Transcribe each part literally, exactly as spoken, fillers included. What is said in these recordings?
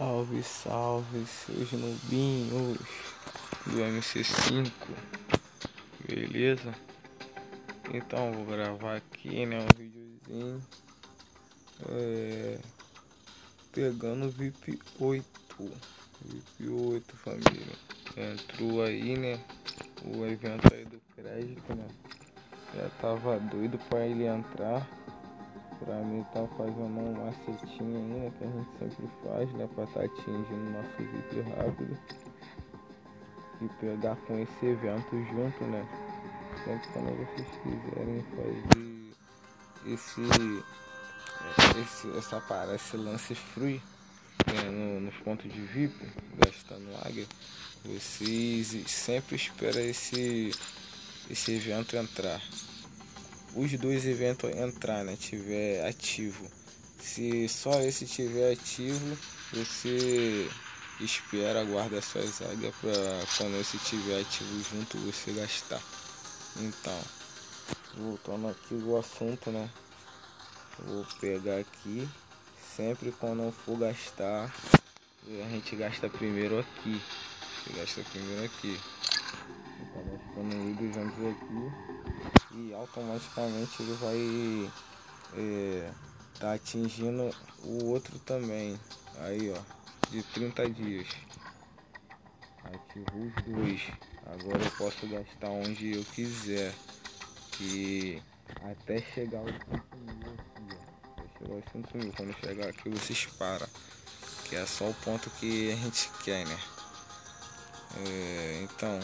Salve, salve, seus nubinhos do M C cinco, beleza? Então vou gravar aqui, né, um videozinho é, pegando o V I P oito, V I P oito, família. Entrou aí, né, o evento aí do crédito, né? Já tava doido pra ele entrar. Pra mim tá fazendo um macetinho aí, né, que a gente sempre faz, né, pra tá atingindo nosso V I P rápido e pegar com esse evento junto, né. Sempre quando vocês quiserem fazer esse, esse essa parada, esse lance free, né, no, nos pontos de V I P, gastando águia, vocês sempre esperam esse, esse evento entrar. Os dois eventos entrar, né, tiver ativo. Se só esse tiver ativo, você espera, aguarda suas águias para quando esse tiver ativo junto você gastar. Então, voltando aqui o assunto, né? Vou pegar aqui. Sempre quando for gastar, a gente gasta primeiro aqui. Você gasta primeiro aqui. Tá gastando mil e duzentos aqui. E automaticamente ele vai é, tá atingindo o outro também. Aí, ó, de trinta dias. Ativou os dois. Agora eu posso gastar onde eu quiser. E até chegar aos cinco mil aqui, ó. Até chegar aos cinco mil. Quando chegar aqui vocês param. Que é só o ponto que a gente quer, né? É, então,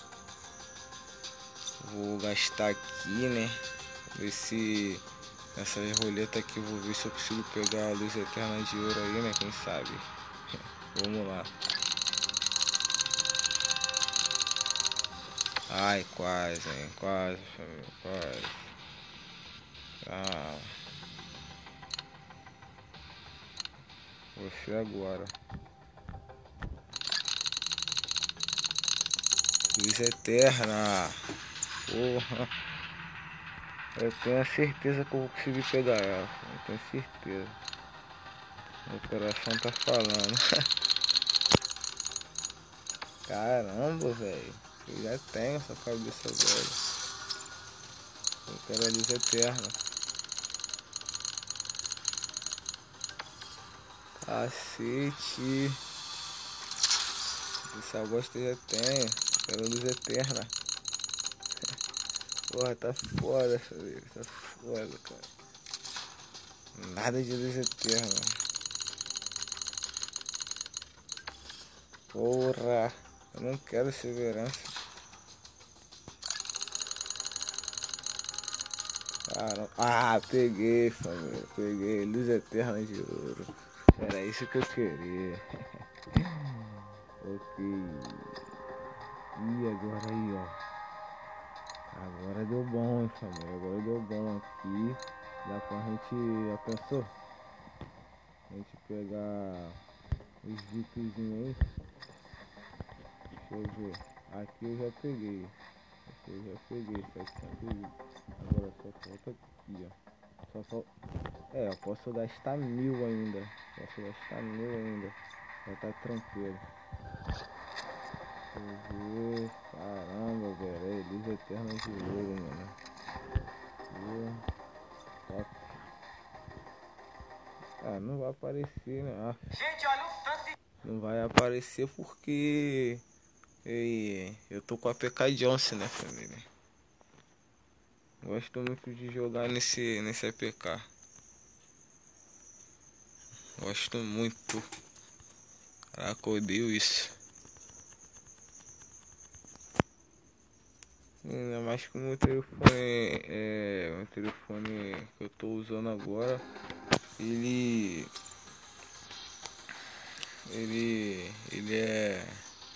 vou gastar aqui, né? Ver se essa roleta aqui, vou ver se eu consigo pegar a luz eterna de ouro aí, né? Quem sabe? Vamos lá. Ai, quase, hein? Quase, família, quase. Ah, você agora. Luz eterna. Porra. Eu tenho a certeza que eu vou conseguir pegar ela. Eu tenho certeza. Meu coração tá falando. Caramba, velho. Eu já tenho essa cabeça velha. Eu quero a luz eterna. Cacete. Essa bosta eu já tenho. Eu quero a luz eterna. Porra, tá foda, família. Tá foda, cara. Nada de luz eterna. Porra. Eu não quero severança. Cara, ah, peguei, família. Peguei luz eterna de ouro. Era isso que eu queria. Ok. E agora aí, ó. Agora deu bom, hein, família. Agora deu bom aqui. Dá pra gente, já pensou? A gente pegar os VIPzinhos aí. Deixa eu ver. Aqui eu já peguei. Aqui eu já peguei setecentos V I P. Agora só falta aqui, ó. Só falta... É, eu posso gastar mil ainda. Posso gastar mil ainda. Já tá tranquilo. Deixa eu ver. Caramba, velho. É luz eterna de ouro, mano. E... top. Ah, não vai aparecer, né? Ah, gente, olha o tanto de... Não vai aparecer porque... E eu tô com a P K Johnson, né, família? Gosto muito de jogar nesse, nesse A P K. Gosto muito. Caraca, eu odeio isso. Ainda mais que o meu telefone, é, o telefone que eu tô usando agora, ele, ele, ele é,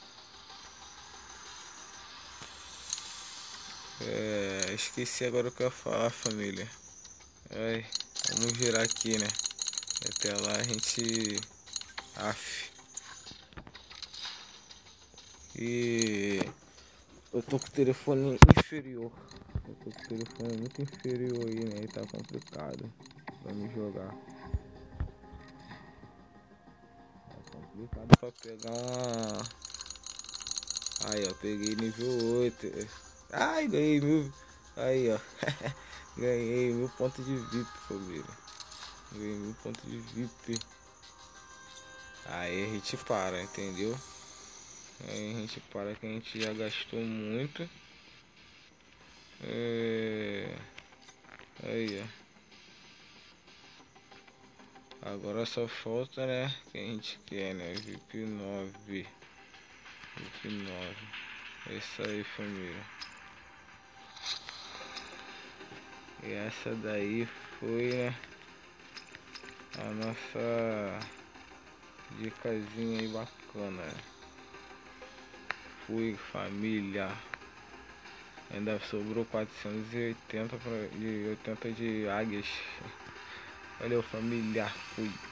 é, esqueci agora o que eu ia falar, família. Ai, vamos girar aqui, né? Até lá a gente, af. E eu tô com o telefone inferior. Eu tô com o telefone muito inferior aí, né? E tá complicado pra me jogar. Tá complicado. Mercado pra pegar uma. Aí, ó, peguei nível oito. Ai, ganhei mil. Aí, ó. Ganhei mil pontos de V I P, família. Ganhei mil pontos de V I P. Aí a gente para, entendeu? Aí a gente para que a gente já gastou muito. É... Aí, ó. Agora só falta, né? Que a gente quer, né? V I P nove. V I P nove. É isso aí, família. E essa daí foi, né? A nossa dicasinha aí bacana. Né? Fui, família. Ainda sobrou quatrocentos e oitenta pra, de oitenta de águias. Valeu, família. Fui.